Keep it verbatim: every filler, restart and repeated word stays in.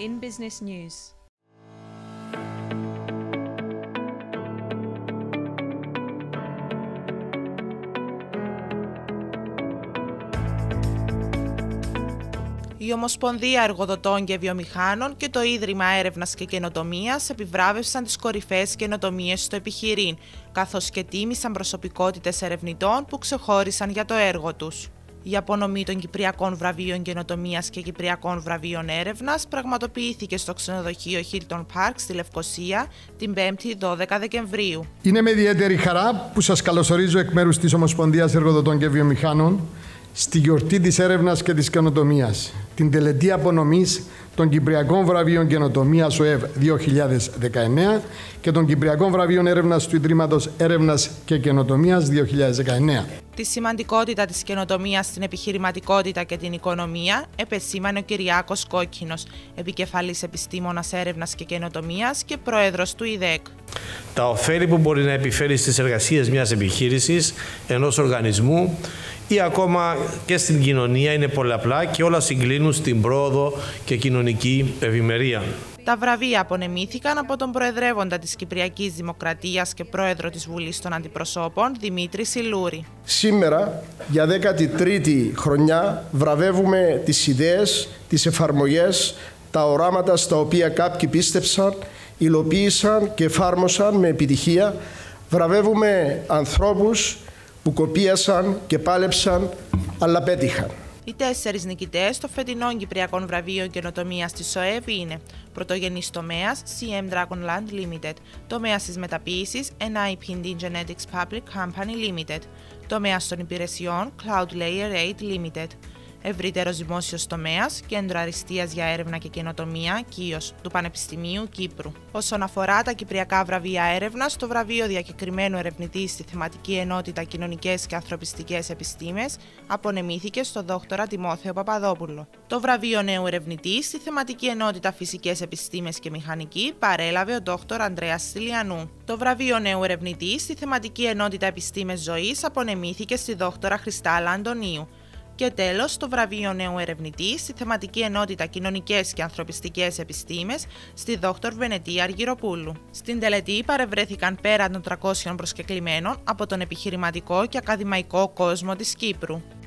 In Business News. Η Ομοσπονδία Εργοδοτών και Βιομηχάνων και το Ίδρυμα Έρευνας και Καινοτομίας επιβράβευσαν τις κορυφαίες καινοτομίες στο επιχειρήν, καθώς και τίμησαν προσωπικότητες ερευνητών που ξεχώρισαν για το έργο τους. Η απονομή των Κυπριακών Βραβείων Καινοτομίας και Κυπριακών Βραβείων Έρευνας πραγματοποιήθηκε στο ξενοδοχείο Hilton Park στη Λευκοσία την πέμπτη δώδεκα Δεκεμβρίου. Είναι με ιδιαίτερη χαρά που σας καλωσορίζω εκ μέρους της Ομοσπονδίας Εργοδοτών και Βιομηχάνων στη γιορτή της έρευνας και της καινοτομίας, την τελετή απονομής των Κυπριακών Βραβείων Καινοτομίας ΟΕΒ δύο χιλιάδες δεκαεννέα και των Κυπριακών Βραβείων Έρευνας του Ιδρύματος Έρευνας και Καινοτομίας δύο χιλιάδες δεκαεννέα. Τη σημαντικότητα της καινοτομίας στην επιχειρηματικότητα και την οικονομία επεσήμανε ο Κυριάκος Κόκκινος, επικεφαλής επιστήμονας έρευνας και καινοτομίας και πρόεδρος του ΙΔΕΚ. Τα ωφέλη που μπορεί να επιφέρει στις εργασίες μιας επιχείρησης, ενός οργανισμού ή ακόμα και στην κοινωνία είναι πολλαπλά και όλα συγκλίνουν στην πρόοδο και κοινωνική ευημερία. Τα βραβεία απονεμήθηκαν από τον Προεδρεύοντα της Κυπριακής Δημοκρατίας και Πρόεδρο της Βουλής των Αντιπροσώπων, Δημήτρη Σιλούρη. Σήμερα, για δέκατη τρίτη χρονιά, βραβεύουμε τις ιδέες, τις εφαρμογές, τα οράματα στα οποία κάποιοι πίστεψαν, υλοποίησαν και εφάρμοσαν με επιτυχία. Βραβεύουμε ανθρώπους που κοπίασαν και πάλεψαν, αλλά πέτυχαν. Οι τέσσερις νικητές των φετινών Κυπριακών Βραβείων Καινοτομίας της ΟΕΒ είναι πρωτογενής τομέας σι εμ Dragonland Limited, τομέας της μεταποίησης εν άι πι ντι Genetics Public Company Limited, τομέας των υπηρεσιών Cloud Layer eight Limited, ευρύτερος δημόσιος τομέας, Κέντρο Αριστείας για Έρευνα και Καινοτομία, ΚΙΟΣ, του Πανεπιστημίου Κύπρου. Όσον αφορά τα Κυπριακά Βραβεία Έρευνας, το βραβείο διακεκριμένου ερευνητή στη θεματική ενότητα Κοινωνικές και Ανθρωπιστικές Επιστήμες απονεμήθηκε στο δόκτορα Τιμόθεο Παπαδόπουλο. Το βραβείο νέου ερευνητή στη θεματική ενότητα Φυσικές Επιστήμες και Μηχανική παρέλαβε ο δόκτορα Ανδρέας Στυλιανού. Το βραβείο νέου ερευνητή στη θεματική ενότητα Επιστήμες Ζωής απονεμήθηκε στη δόκτορα Χριστάλα Αντωνίου. Και τέλος, το βραβείο νέου ερευνητή στη θεματική ενότητα Κοινωνικές και Ανθρωπιστικές Επιστήμες στη δόκτωρ Βενετία Αργυροπούλου. Στην τελετή παρευρέθηκαν πέραν των τριακόσιων προσκεκλημένων από τον επιχειρηματικό και ακαδημαϊκό κόσμο της Κύπρου.